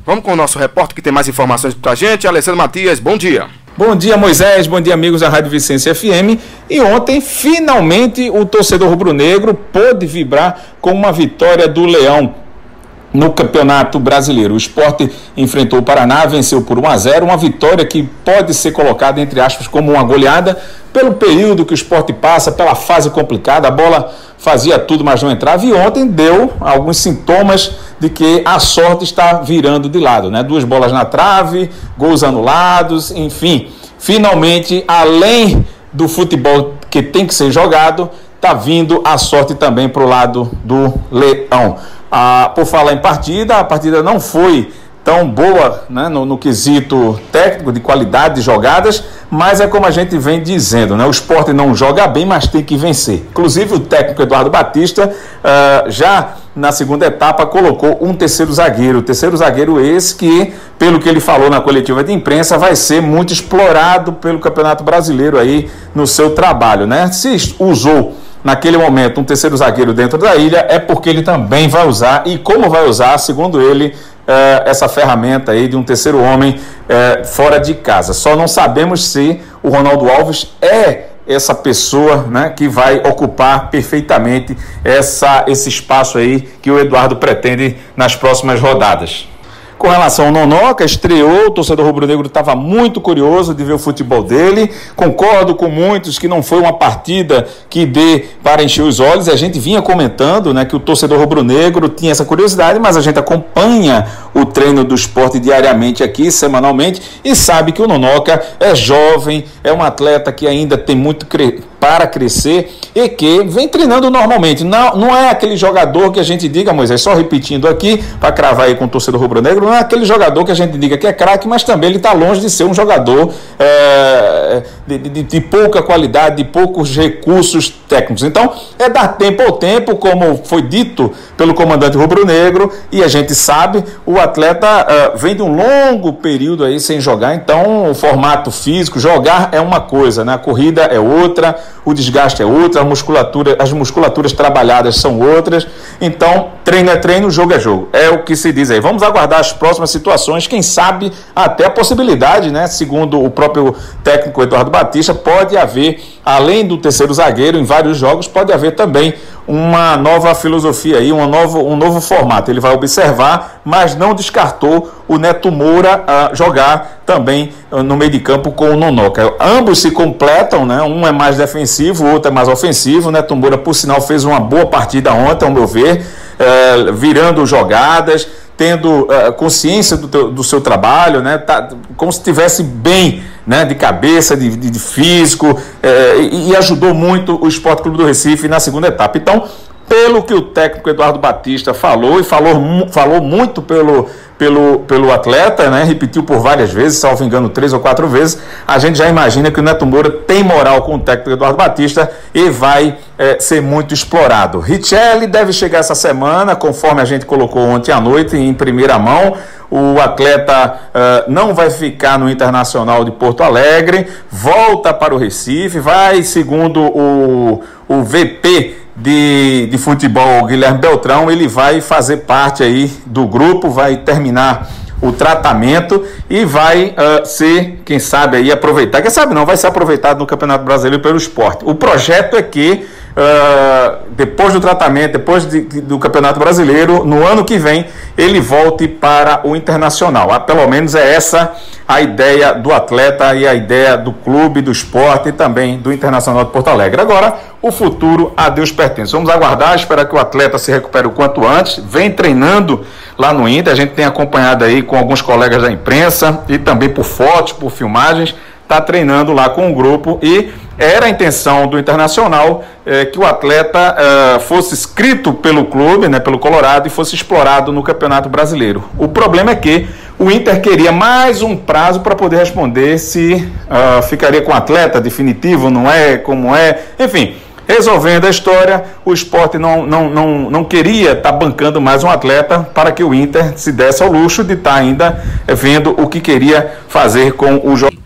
Vamos com o nosso repórter que tem mais informações pra gente, Alessandro Matias, bom dia. Bom dia, Moisés, bom dia, amigos da Rádio Vicência FM. E ontem, finalmente, o torcedor rubro-negro pôde vibrar com uma vitória do Leão no Campeonato Brasileiro. O Sport enfrentou o Paraná, venceu por 1-0, uma vitória que pode ser colocada, entre aspas, como uma goleada, pelo período que o Sport passa, pela fase complicada, a bola fazia tudo, mas não entrava, e ontem deu alguns sintomas de que a sorte está virando de lado, né? 2 bolas na trave, gols anulados, enfim, finalmente, além do futebol que tem que ser jogado, está vindo a sorte também para o lado do Leão. Por falar em partida, a partida não foi tão boa, né, no quesito técnico, de qualidade de jogadas, mas é como a gente vem dizendo, né, o Sport não joga bem, mas tem que vencer. Inclusive o técnico Eduardo Batista já na segunda etapa colocou um terceiro zagueiro. O terceiro zagueiro esse que, pelo que ele falou na coletiva de imprensa, vai ser muito explorado pelo Campeonato Brasileiro aí no seu trabalho, né? Se usou naquele momento um terceiro zagueiro dentro da ilha, é porque ele também vai usar, e como vai usar, segundo ele, essa ferramenta aí de um terceiro homem fora de casa. Só não sabemos se o Ronaldo Alves é essa pessoa, né, que vai ocupar perfeitamente esse espaço aí que o Eduardo pretende nas próximas rodadas. Com relação ao Nonoca, estreou, o torcedor rubro-negro estava muito curioso de ver o futebol dele. Concordo com muitos que não foi uma partida que dê para encher os olhos. A gente vinha comentando, né, que o torcedor rubro-negro tinha essa curiosidade, mas a gente acompanha o treino do Sport diariamente aqui, semanalmente, e sabe que o Nonoca é jovem, é um atleta que ainda tem muito para crescer e que vem treinando normalmente. Não é aquele jogador que a gente diga, Moisés, só repetindo aqui, para cravar aí com o torcedor rubro-negro, não é aquele jogador que a gente diga que é craque, mas também ele está longe de ser um jogador de pouca qualidade, de poucos recursos técnicos. Então, é dar tempo ao tempo, como foi dito pelo comandante rubro-negro, e a gente sabe, o atleta vem de um longo período aí sem jogar, então o formato físico, jogar é uma coisa, né? A corrida é outra, o desgaste é outro, as musculaturas trabalhadas são outras, então treino é treino, jogo é jogo, é o que se diz aí. Vamos aguardar as próximas situações, quem sabe até a possibilidade, né, segundo o próprio técnico Eduardo Batista, pode haver, além do terceiro zagueiro, em vários jogos, pode haver também uma nova filosofia aí, um novo formato. Ele vai observar, mas não descartou o Neto Moura jogar também no meio de campo com o Nonoca. Ambos se completam, né? Um é mais defensivo, o outro é mais ofensivo. O Neto Moura, por sinal, fez uma boa partida ontem, ao meu ver, virando jogadas, tendo consciência do seu trabalho, né? Tá, como se estivesse bem, né? De cabeça, de físico, e ajudou muito o Sport Clube do Recife na segunda etapa. Então, pelo que o técnico Eduardo Batista falou, e falou muito pelo atleta, né? Repetiu por várias vezes, salvo engano 3 ou 4 vezes, a gente já imagina que o Neto Moura tem moral com o técnico Eduardo Batista e vai ser muito explorado. Richelli deve chegar essa semana, conforme a gente colocou ontem à noite em primeira mão. O atleta não vai ficar no Internacional de Porto Alegre, volta para o Recife, vai, segundo o VP de futebol, Guilherme Beltrão, ele vai fazer parte aí do grupo, vai terminar o tratamento e vai ser, quem sabe aí, aproveitar, quem sabe não, vai ser aproveitado no Campeonato Brasileiro pelo Sport. O projeto é que depois do tratamento, depois do Campeonato Brasileiro, no ano que vem, ele volte para o Internacional. Pelo menos é essa a ideia do atleta e a ideia do clube, do Sport e também do Internacional de Porto Alegre. Agora, o futuro a Deus pertence. Vamos aguardar, esperar que o atleta se recupere o quanto antes, vem treinando lá no Inter, a gente tem acompanhado aí com alguns colegas da imprensa e também por fotos, por filmagens, está treinando lá com o grupo e era a intenção do Internacional que o atleta fosse inscrito pelo clube, né, pelo Colorado, e fosse explorado no Campeonato Brasileiro. O problema é que o Inter queria mais um prazo para poder responder se ficaria com o atleta definitivo, não é, como é, enfim. Resolvendo a história, o Sport não queria estar bancando mais um atleta para que o Inter se desse ao luxo de estar ainda vendo o que queria fazer com o jogador.